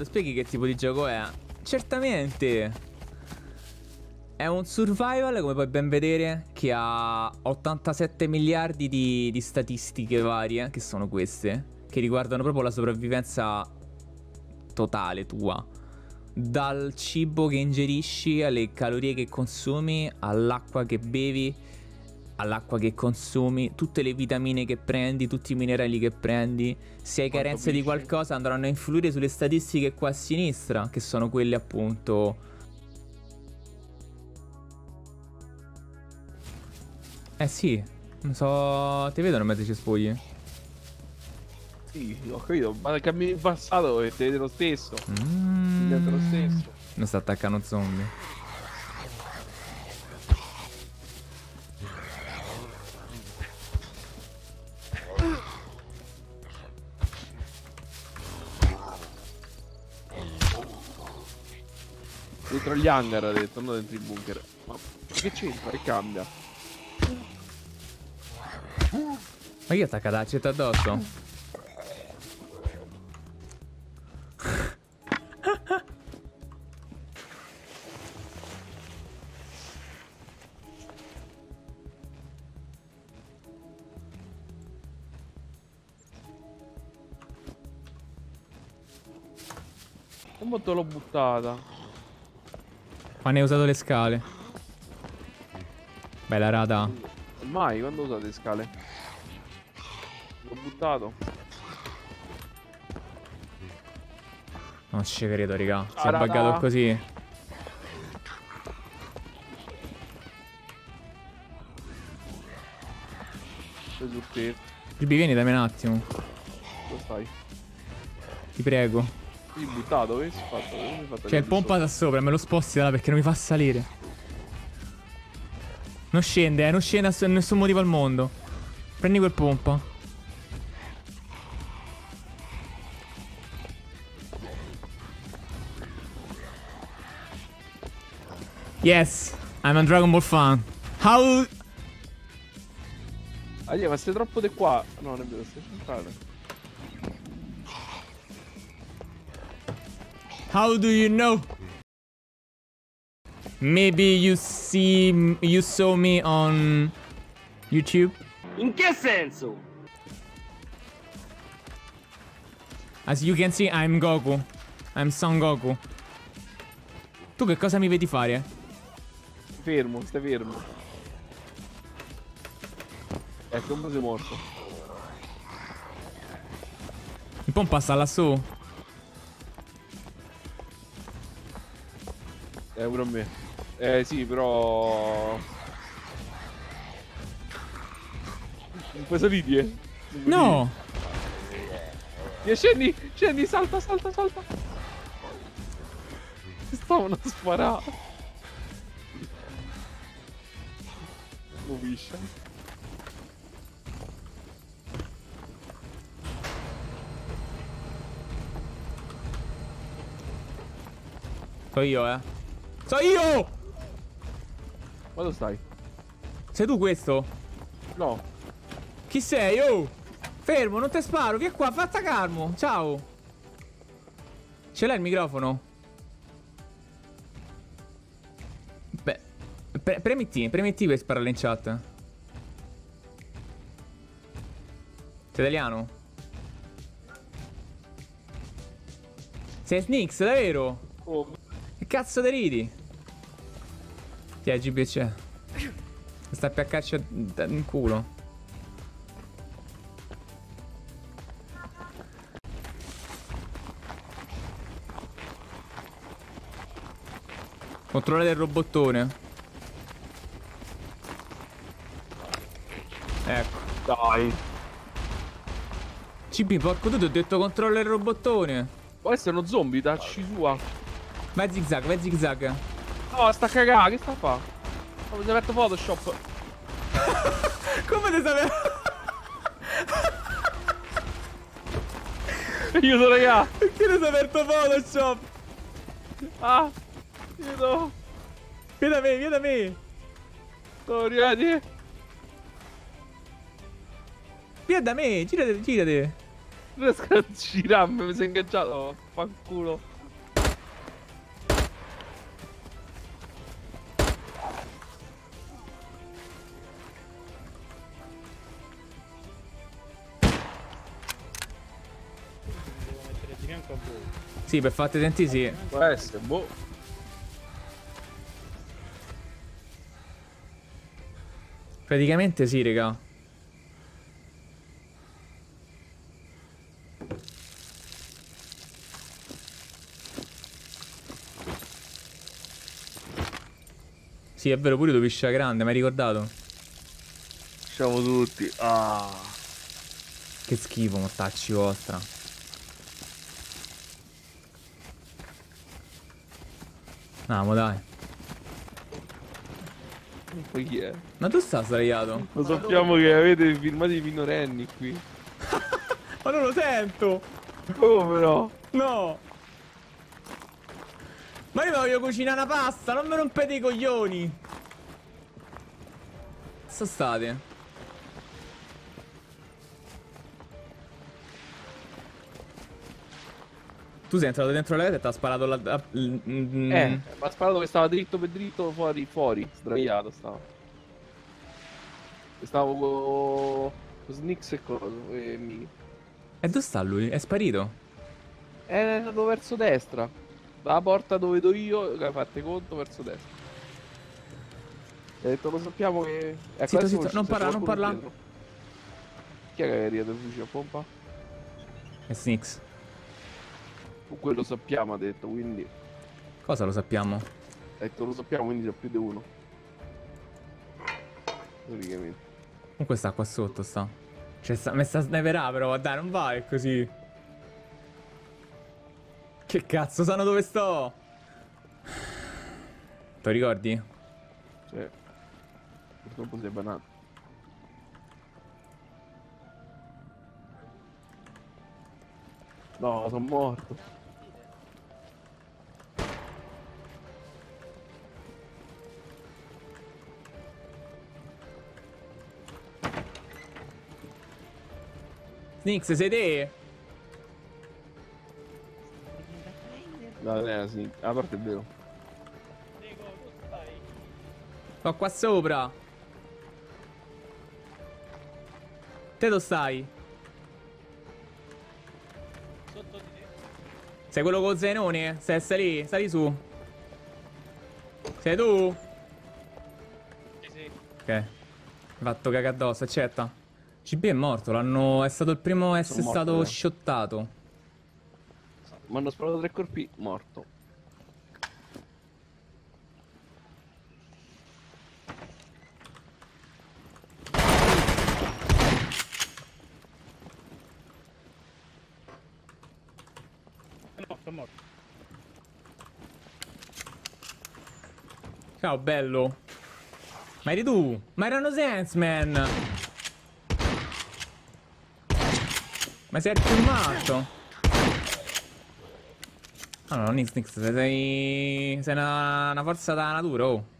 spieghi che tipo di gioco è? Certamente è un survival, come puoi ben vedere, che ha 87 miliardi di statistiche varie, che sono queste, che riguardano proprio la sopravvivenza totale tua. Dal cibo che ingerisci, alle calorie che consumi, all'acqua che bevi, all'acqua che consumi, tutte le vitamine che prendi, tutti i minerali che prendi. Se hai carenze di qualcosa andranno a influire sulle statistiche qua a sinistra, che sono quelle appunto. Eh sì, non so, ti vedono mentre ci spogli? Sì, ho capito, ma cammini in passato e te vede lo stesso. Diventa lo stesso. Non sta attaccando un zombie. Dentro gli hangar ha detto, non dentro i bunker. Ma che c'entra? Che cambia? Ma chi attacca la accetta addosso? Come te l'ho buttata? Ma ne hai usato le scale. Bella rata. Mai, quando usate le scale? L'ho buttato. Non ci credo, raga. Si è Rata. buggato così. Sei su te. Ribi, vieni, dammi un attimo. Dove stai? Ti prego. Ti buttato, che si è fatto? Come hai fatto C'è il pompa da sopra, me lo sposti da là perché non mi fa salire. Non scende, non scende a nessun motivo al mondo. Prendi quel pompa. Yes, I'm a Dragon Ball fan. How... Ma sei troppo di qua. No, non è vero, stai centrale. How do you know? Maybe you saw me on YouTube? In che senso? As you can see, I'm Goku. I'm Son Goku. Tu che cosa mi vedi fare? Fermo, stai fermo. Ecco, come sei morto. Il pompa sta lassù. Pure a me. Sì, però... Non puoi salire? No! Scendi, scendi, salta, salta, salta. Si stavano a sparare. Movisce. So io, So io! Ma dove stai? Sei tu questo? No. Chi sei? Oh! Fermo, non te sparo, vieni qua, fatta calmo. Ciao. Ce l'hai il microfono? Beh, premi T per sparare in chat. Sei italiano? Sei Snix, davvero? Oh. Che cazzo te ridi? Ti è GBC. Sta a piaccarci in culo. Controllate il robottone. Ecco. Dai. CB, porco tu, ti ho detto controlla il robottone. Può essere uno zombie, dacci sua. Vai zigzag, vai zigzag. No, sta a cagare, che sta a fa? Oh, mi si è aperto Photoshop. Come ti sapevo? Aiuto, raga. Perché ti sei aperto Photoshop? Ah, aiuto. Vieni da me, vieni da me. Sono arrivati. Vieni da me, girate, girate. Non riesco a girarmi, mi sono ingaggiato. Fanculo. Sì, per farti sentire sì. Può essere, boh. Praticamente sì, raga. Sì, è vero, pure tu piscia grande, mi hai ricordato? Siamo tutti. Ah. Che schifo, mortacci vostra. Andiamo, dai. Poi chi è? Ma tu stai sdraiato? Lo sappiamo che avete filmati minorenni qui. Ma non lo sento! Come no? No! Ma io voglio cucinare una pasta, non mi rompete i coglioni! Dove state? Tu sei entrato dentro la rete e ti ha sparato la... Mi ha sparato che stava dritto per dritto fuori, sdraiato stava. E stavo con Snix e coso e Miki. E dove sta lui? È sparito? È andato verso destra. Dalla porta dove vedo io, fate conto, verso destra. E ha detto, lo sappiamo che... Zitto, zitto, non parla, non parla. Dietro. Chi è che è dietro il fucile a pompa? È Snix. Comunque lo sappiamo, ha detto, quindi... Cosa lo sappiamo? Ha detto, lo sappiamo, quindi c'è più di uno. Praticamente. Comunque sta qua sotto, sta. Cioè, mi sta a sniperà, però, dai, non vai così. Che cazzo, sanno dove sto? Te lo ricordi? Cioè... Purtroppo si è banato. No, sono morto. Snix, sei te? No, sì, a parte è vero. Sto qua sopra. Te dove stai? Sotto di te. Sei quello con Zenone? Sei lì? Sali su. Sei tu? Sì, sì. Ok. Mi ha fatto cagare addosso, accetta. CB è morto, l'hanno... È stato il primo a essere Sono morto, stato eh. shottato. Mi hanno sparato 3 colpi, morto. È morto. Ciao, bello. Ma eri tu? Ma erano Sense, man. Ma sei più matto. Ah no, Nix, sei una forza da natura, oh.